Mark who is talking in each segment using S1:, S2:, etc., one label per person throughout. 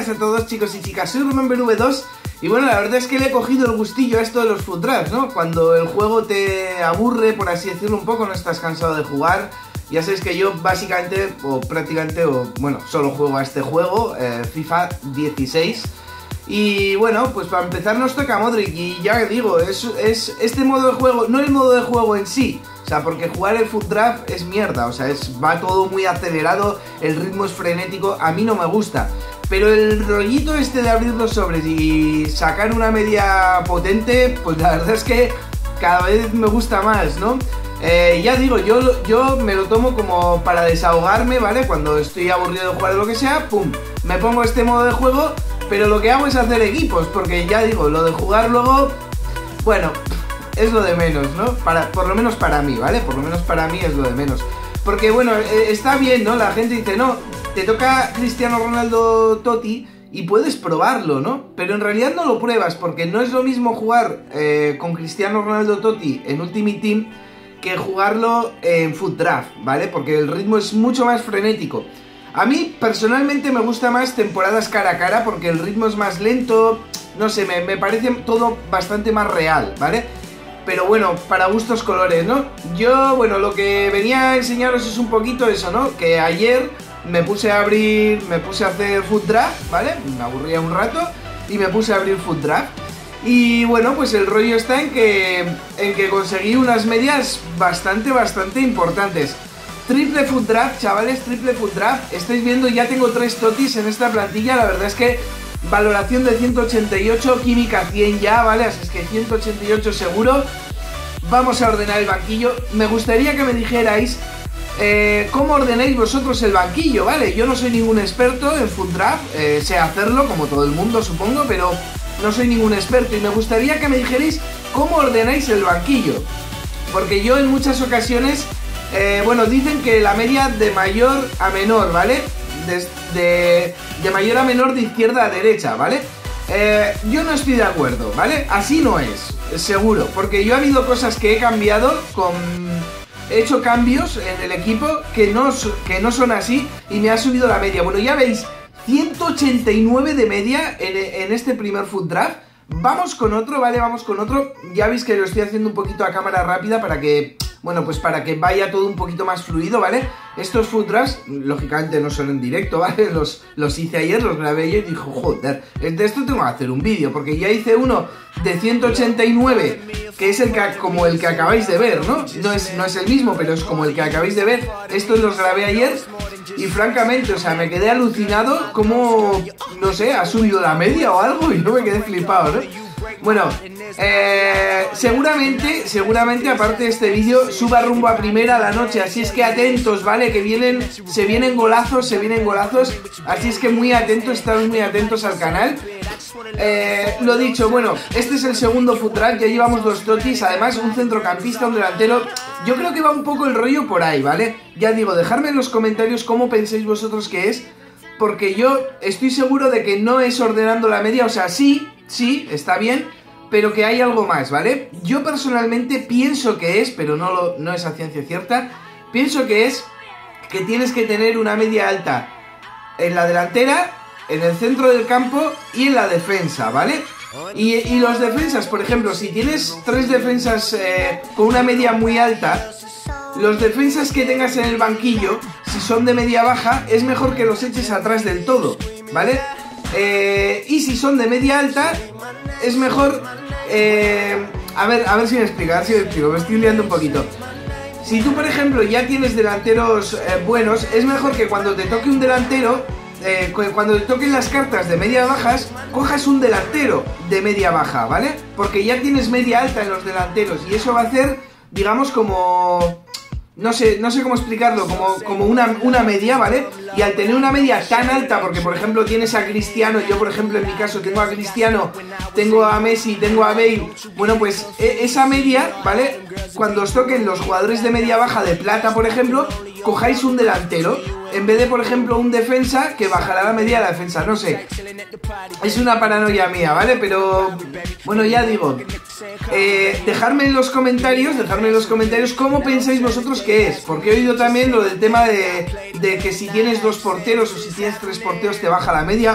S1: buenas a todos, chicos y chicas, soy RumenV2 y bueno, la verdad es que le he cogido el gustillo a esto de los food drafts, ¿no? Cuando el juego te aburre, por así decirlo un poco, no estás cansado de jugar. Ya sabéis que yo básicamente, o prácticamente, bueno, solo juego a este juego, FIFA 16. Y bueno, pues para empezar nos toca Modric y ya digo, es este modo de juego, no el modo de juego en sí. O sea, porque jugar el food draft es mierda, o sea, va todo muy acelerado, el ritmo es frenético, a mí no me gusta. Pero el rollito este de abrir los sobres y sacar una media potente, pues la verdad es que cada vez me gusta más, ¿no? Ya digo, yo me lo tomo como para desahogarme, ¿vale? Cuando estoy aburrido de jugar lo que sea, pum, me pongo este modo de juego, pero lo que hago es hacer equipos, porque ya digo, lo de jugar luego, bueno, es lo de menos, ¿no? Por lo menos para mí, ¿vale? Por lo menos para mí es lo de menos. Porque bueno, está bien, ¿no? La gente dice, no, te toca Cristiano Ronaldo Totti y puedes probarlo, ¿no? Pero en realidad no lo pruebas, porque no es lo mismo jugar con Cristiano Ronaldo Totti en Ultimate Team que jugarlo en food draft, ¿vale? Porque el ritmo es mucho más frenético. A mí personalmente me gusta más temporadas cara a cara porque el ritmo es más lento, no sé, me parece todo bastante más real, ¿vale? Pero bueno, para gustos colores, ¿no? Yo, bueno, lo que venía a enseñaros es un poquito eso, ¿no? Que ayer me puse a hacer food draft, ¿vale? Me aburría un rato y me puse a abrir food draft. Y bueno, pues el rollo está en que conseguí unas medias bastante importantes. Triple food draft, chavales, triple food draft. Estáis viendo, ya tengo 3 totis en esta plantilla, la verdad es que valoración de 188, química 100 ya, ¿vale? Así es que 188 seguro. Vamos a ordenar el banquillo. Me gustaría que me dijerais cómo ordenáis vosotros el banquillo, ¿vale? Yo no soy ningún experto en food draft, sé hacerlo como todo el mundo supongo, pero no soy ningún experto y me gustaría que me dijerais cómo ordenáis el banquillo. Porque yo en muchas ocasiones, bueno, dicen que la media de mayor a menor, ¿vale? De mayor a menor de izquierda a derecha, ¿vale? Yo no estoy de acuerdo, ¿vale? Así no es, seguro, porque yo ha habido cosas que he cambiado he hecho cambios en el equipo que no son así y me ha subido la media. Bueno, ya veis, 189 de media en este primer food draft. Vamos con otro, ¿vale? Vamos con otro. Ya veis que lo estoy haciendo un poquito a cámara rápida para que, bueno, pues para que vaya todo un poquito más fluido, ¿vale? Estos food drafts, lógicamente no son en directo, ¿vale? Los hice ayer, los grabé ayer y dijo, joder, de esto tengo que hacer un vídeo, porque ya hice uno de 189, que es como el que acabáis de ver, ¿no? No es el mismo, pero es como el que acabáis de ver. Estos los grabé ayer y francamente, o sea, me quedé alucinado como, no sé, ha subido la media o algo y yo me quedé flipado, ¿no? Bueno, seguramente aparte de este vídeo suba rumbo a primera a la noche, así es que atentos, ¿vale? Que se vienen golazos, así es que muy atentos, estad muy atentos al canal. Lo dicho, bueno, este es el segundo food draft, ya llevamos 2 totis, además un centrocampista, un delantero. Yo creo que va un poco el rollo por ahí, ¿vale? Ya digo, dejadme en los comentarios cómo pensáis vosotros que es, porque yo estoy seguro de que no es ordenando la media, o sea, sí, está bien, pero que hay algo más, ¿vale? Yo personalmente pienso que es, pero no es a ciencia cierta, pienso que es que tienes que tener una media alta en la delantera, en el centro del campo y en la defensa, ¿vale? Y los defensas, por ejemplo, si tienes 3 defensas con una media muy alta, los defensas que tengas en el banquillo, si son de media baja, es mejor que los eches atrás del todo, ¿vale? Y si son de media alta, es mejor... a ver si me explico, me estoy liando un poquito. Si tú, por ejemplo, ya tienes delanteros buenos, es mejor que cuando te toque un delantero, cuando te toquen las cartas de media bajas, cojas un delantero de media baja, ¿vale? Porque ya tienes media alta en los delanteros y eso va a hacer, digamos, como... No sé cómo explicarlo, como una media, ¿vale? Y al tener una media tan alta, porque por ejemplo tienes a Cristiano, yo por ejemplo en mi caso tengo a Cristiano, tengo a Messi, tengo a Bale, bueno pues esa media, ¿vale? Cuando os toquen los jugadores de media baja de plata, por ejemplo, cojáis un delantero, en vez de por ejemplo un defensa que bajará la media de la defensa, no sé. Es una paranoia mía, ¿vale? Pero bueno, ya digo, dejadme en los comentarios cómo pensáis vosotros que es, porque he oído también lo del tema de que si tienes 2 porteros o si tienes 3 porteros te baja la media.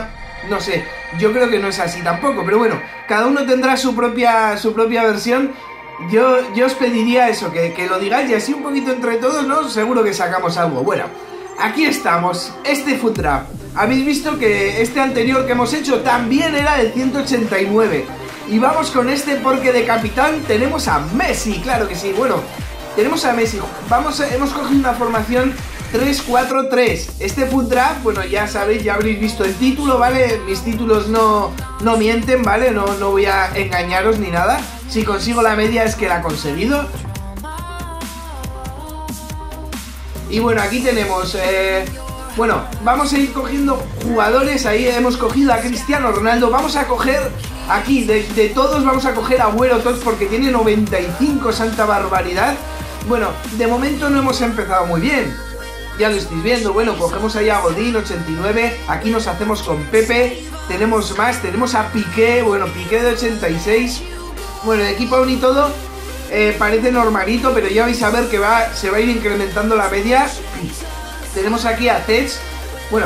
S1: No sé, yo creo que no es así tampoco, pero bueno, cada uno tendrá su propia versión. Yo os pediría eso, que lo digáis y así un poquito entre todos, ¿no? Seguro que sacamos algo. Bueno, aquí estamos, este Food Trap. Habéis visto que este anterior que hemos hecho también era del 189. Y vamos con este porque de capitán tenemos a Messi, claro que sí. Bueno, tenemos a Messi. Hemos cogido una formación 3-4-3. Este Food Trap, bueno, ya sabéis, ya habréis visto el título, ¿vale? Mis títulos no mienten, ¿vale? No voy a engañaros ni nada. Si consigo la media es que la he conseguido. Y bueno, aquí tenemos... bueno, vamos a ir cogiendo jugadores. Ahí hemos cogido a Cristiano Ronaldo. Vamos a coger aquí, de todos vamos a coger a Agüero Tots porque tiene 95, santa barbaridad. Bueno, de momento no hemos empezado muy bien. Ya lo estáis viendo. Bueno, cogemos ahí a Godín, 89. Aquí nos hacemos con Pepe. Tenemos más, tenemos a Piqué. Bueno, Piqué de 86. Bueno, el equipo aún y todo parece normalito, pero ya vais a ver que se va a ir incrementando la media. Tenemos aquí a Zech. Bueno,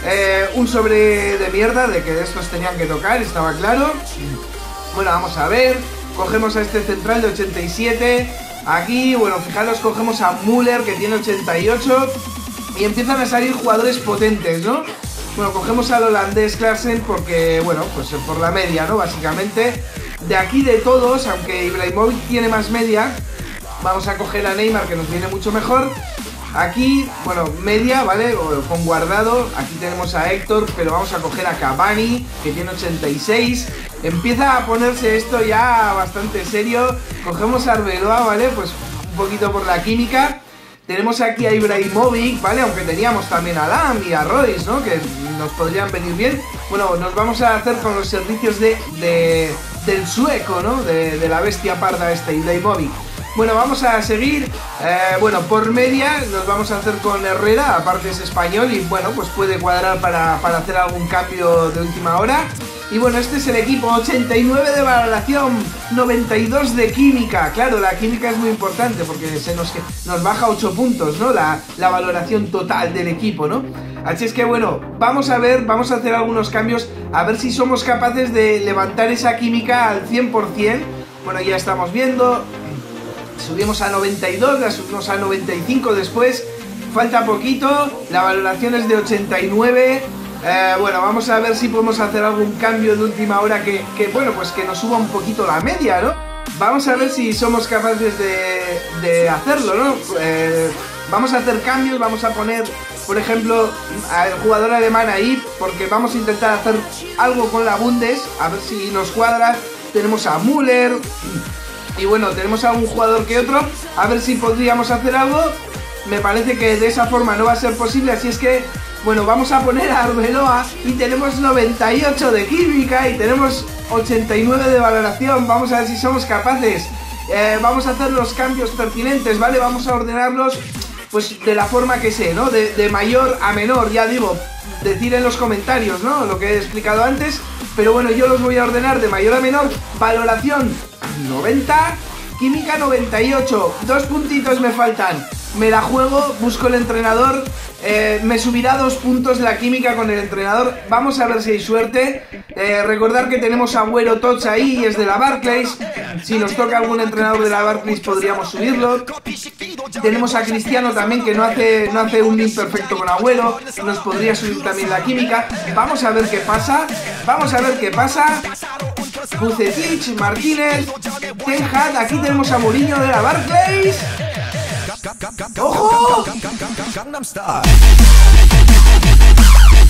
S1: un sobre de mierda, de que estos tenían que tocar, estaba claro. Bueno, vamos a ver. Cogemos a este central de 87. Aquí, bueno, fijaros, cogemos a Müller, que tiene 88. Y empiezan a salir jugadores potentes, ¿no? Bueno, cogemos al holandés Klaassen porque, bueno, pues por la media, ¿no? Básicamente. De aquí de todos, aunque Ibrahimovic tiene más media, vamos a coger a Neymar, que nos viene mucho mejor. Aquí, bueno, media, ¿vale? Con guardado. Aquí tenemos a Héctor, pero vamos a coger a Cavani, que tiene 86. Empieza a ponerse esto ya bastante serio. Cogemos a Arbeloa, ¿vale? Pues un poquito por la química. Tenemos aquí a Ibrahimovic, ¿vale? Aunque teníamos también a Lam y a Royce, ¿no? Que nos podrían venir bien. Bueno, nos vamos a hacer con los servicios del sueco, ¿no? De la bestia parda Ibrahimovic. Bueno, vamos a seguir. Bueno, por media nos vamos a hacer con Herrera, aparte es español y bueno, pues puede cuadrar para hacer algún cambio de última hora. Y bueno, este es el equipo, 89 de valoración, 92 de química. Claro, la química es muy importante porque nos baja 8 puntos, ¿no? La valoración total del equipo, ¿no? Así es que bueno, vamos a ver, vamos a hacer algunos cambios, a ver si somos capaces de levantar esa química al 100%. Bueno, ya estamos viendo, subimos a 92, la subimos a 95 después, falta poquito, la valoración es de 89. Bueno, vamos a ver si podemos hacer algún cambio de última hora que bueno, pues que nos suba un poquito la media, ¿no? Vamos a ver si somos capaces de hacerlo, ¿no? Vamos a hacer cambios, vamos a poner, por ejemplo, al jugador alemán ahí, porque vamos a intentar hacer algo con la Bundes, a ver si nos cuadra. Tenemos a Müller y bueno, tenemos a un jugador que otro, a ver si podríamos hacer algo. Me parece que de esa forma no va a ser posible, así es que bueno, vamos a poner a Arbeloa y tenemos 98 de química y tenemos 89 de valoración. Vamos a ver si somos capaces. Vamos a hacer los cambios pertinentes, ¿vale? Vamos a ordenarlos pues de la forma que sé, ¿no? De mayor a menor, ya digo, decir en los comentarios, ¿no? Lo que he explicado antes, pero bueno, yo los voy a ordenar de mayor a menor. Valoración 90, química 98, 2 puntitos me faltan. Me la juego, busco el entrenador, me subirá 2 puntos la química con el entrenador. Vamos a ver si hay suerte. Recordar que tenemos a Agüero Tots ahí y es de la Barclays. Si nos toca algún entrenador de la Barclays podríamos subirlo. Tenemos a Cristiano también, que no hace un link perfecto con Agüero. Nos podría subir también la química. Vamos a ver qué pasa. Vamos a ver qué pasa. Vucetich, Martínez, Ten Hag. Aquí tenemos a Mourinho de la Barclays. ¡Ojo!